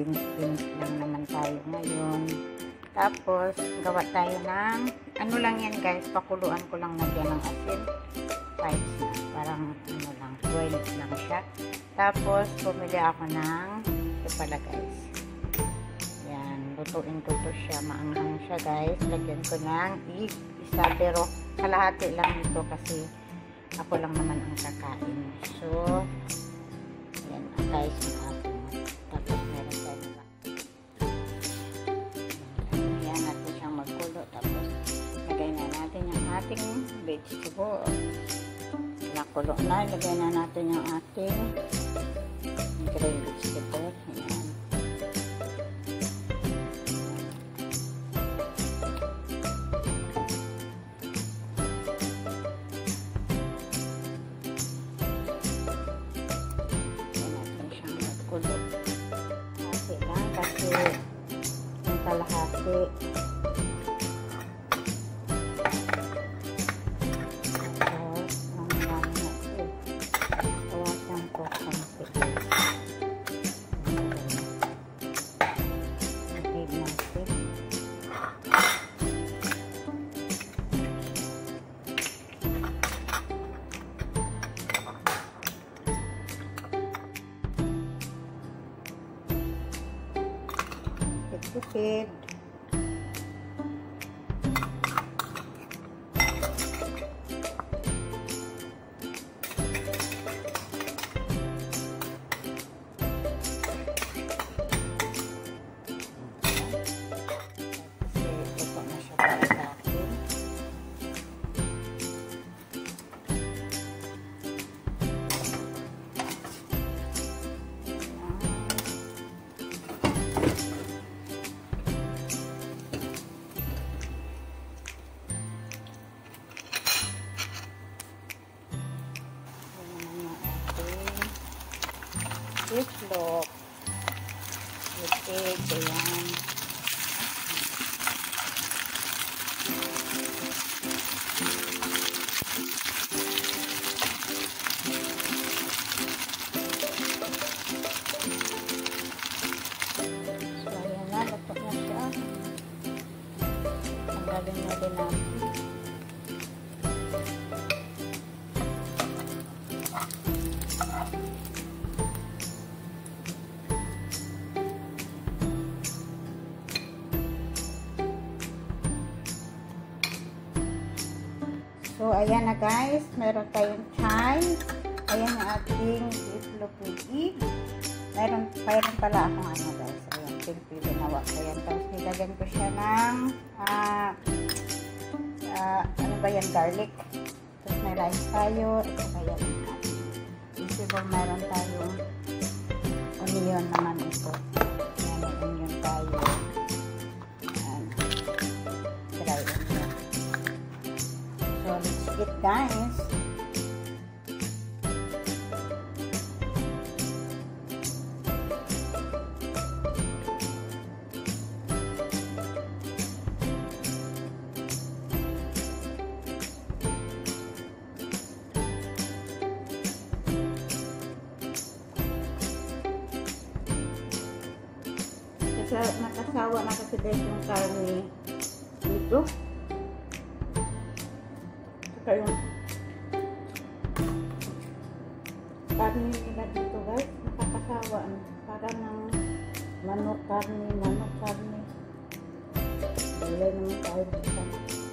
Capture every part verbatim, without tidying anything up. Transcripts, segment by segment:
beans-beans lang naman tayo ngayon. Tapos, gawa tayo ng, ano lang yan guys, pakuluan ko lang nagyan ng asin. Pipes na, parang ano lang, boiled lang siya. Tapos, bumili ako ng, ito pala guys. Yan, lutuin ko to siya, maanghang siya guys. Lagyan ko ng egg, isa, pero kalahati lang ito kasi ako lang naman ang kakain. So, yan guys, ang ating. Tapos, meron tayo na. Ayan, natin siyang magkulo. Tapos, lagay na natin yung ating vegetable. Nakulo na, lagay na natin yung ating green vegetable. Ayan. Kalahati lang kasi yung kalahati tapos ang marami na ito kawasan ko konti okay natin tipid. Luto na siya para sa akin. Beef Loaf with egg, ayan. So, ayan na, luto na siya. Ang galing na din natin. So, ayan na guys. Meron tayong chai. Ayan yung ating beef loaf with egg. Meron, meron pala akong ano guys. Ayan, simple ginawa ko yan. Tapos nilagyan ko siya ng uh, uh, ano ba yan? Garlic. Tapos may rice tayo. Ito ba yan? Isipong meron tayong onion naman ito. Ayan, may onion tayo. Ayan. Dry onion. So, let's eat guys. Kasi nakasawa na kasi guys yung karne dito. Saka yung karne nila dito guys, nakakasawa. Para ng manok karne, manok karne. Gulay naman tayo dito.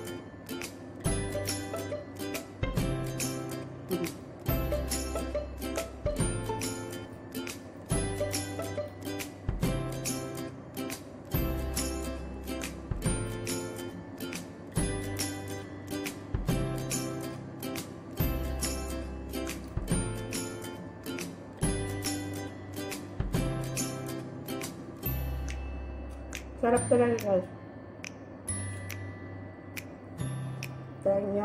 Sarap talaga guys. Try nyo.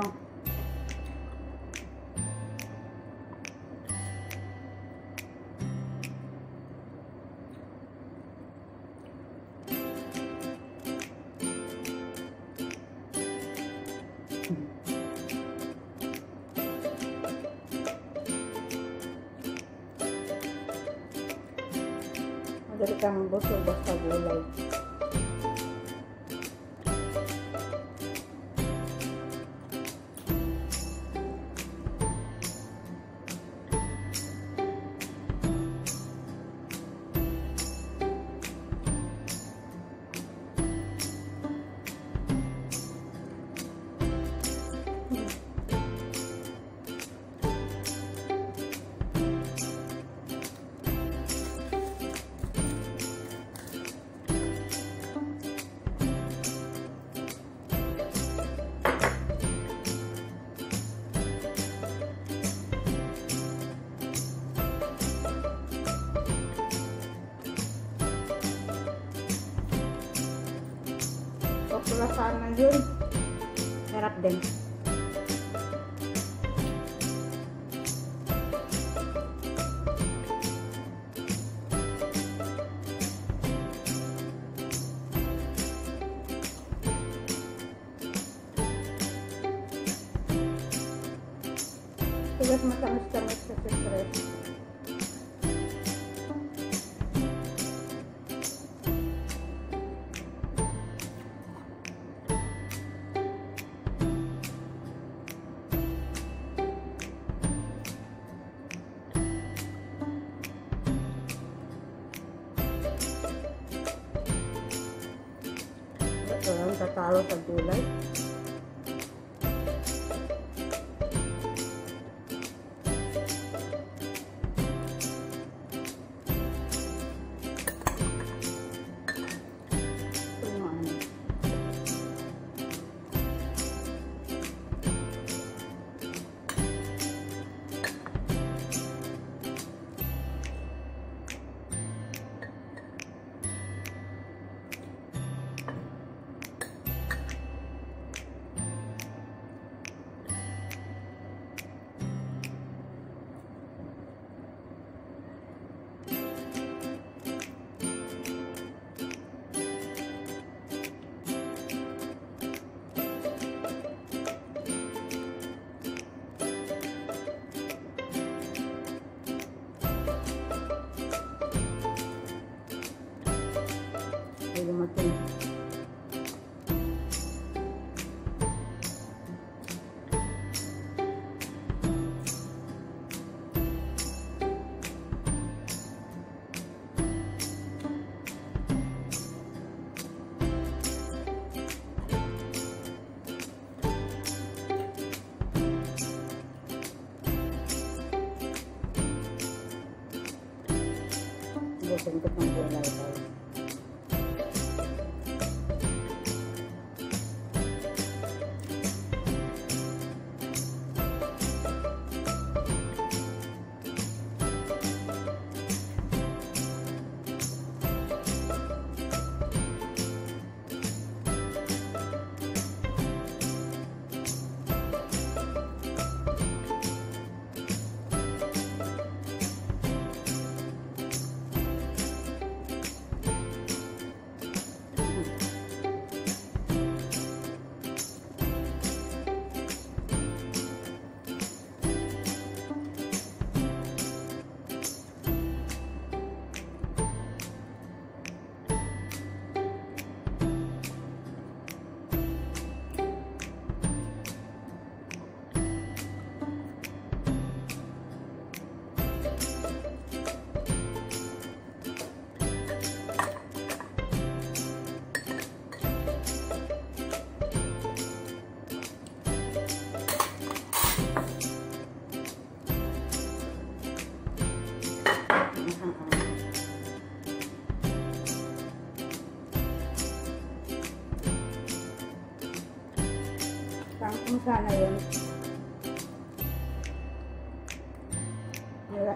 Dali kang busog basta gulay. Pulasan yun. Sarap din. Tugas matamis-tamis sa stress. Ito lang tatalo sa gulay. Lumating. Bukan ketemu gulay guys. Kung sana yun. Wala.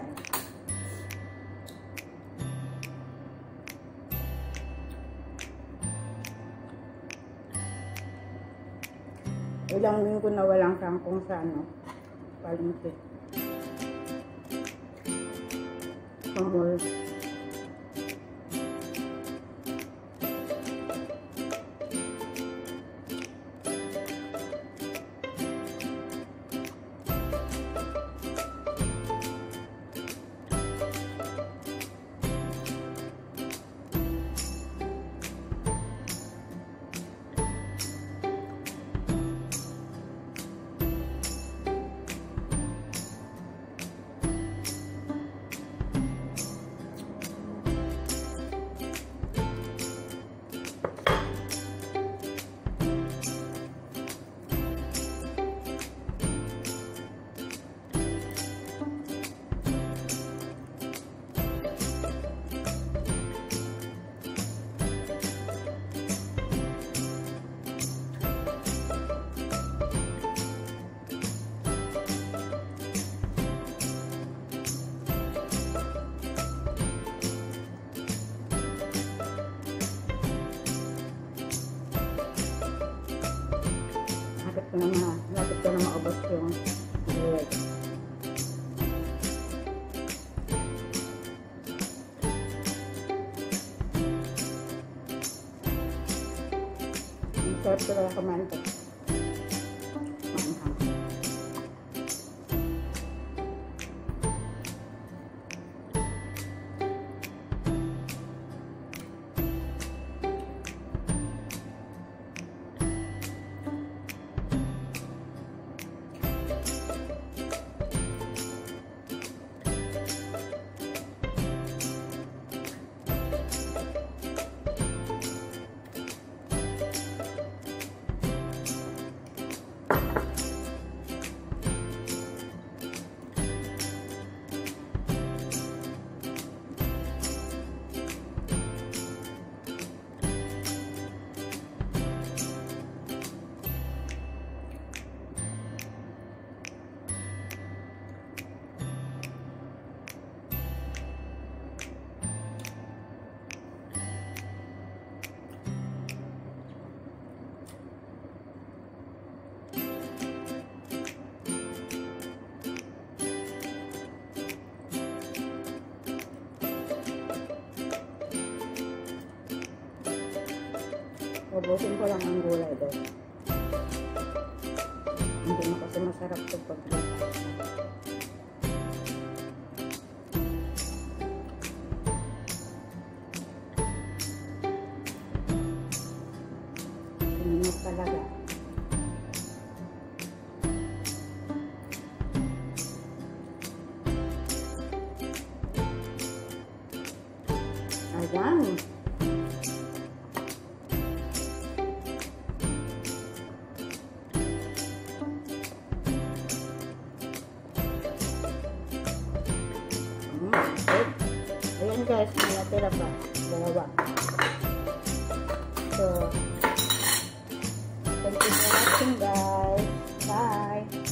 Ilang linggo na walang kangkong sa ano, palengke. Pamol. ko na ma, lapit ko na maubos yung gulay. Ang sarap ko lang kumain ito. Maanghang. Ubusin ko lang ang gulay doon. Hindi na kasi masarap ito pag init talaga. Ayan. Ayan guys, may natira pa. Dalawa. So, thank you for watching guys. Bye!